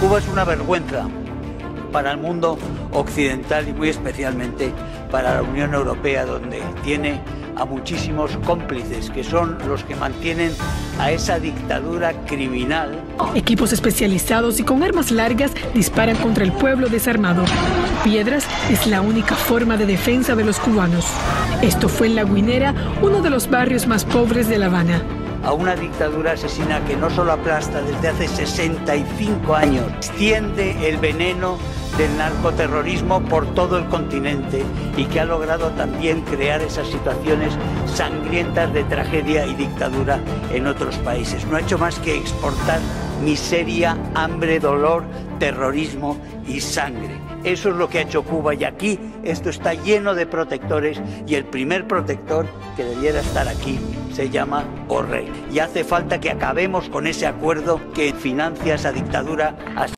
Cuba es una vergüenza para el mundo occidental y muy especialmente para la Unión Europea, donde tiene a muchísimos cómplices que son los que mantienen a esa dictadura criminal. Equipos especializados y con armas largas disparan contra el pueblo desarmado. Piedras es la única forma de defensa de los cubanos. Esto fue en La Guinera, uno de los barrios más pobres de La Habana. A una dictadura asesina que no solo aplasta desde hace 65 años, extiende el veneno del narcoterrorismo por todo el continente y que ha logrado también crear esas situaciones sangrientas de tragedia y dictadura en otros países. No ha hecho más que exportar miseria, hambre, dolor, terrorismo y sangre. Eso es lo que ha hecho Cuba, y aquí esto está lleno de protectores, y el primer protector que debiera estar aquí se llama Borrell. Y hace falta que acabemos con ese acuerdo que financia esa dictadura.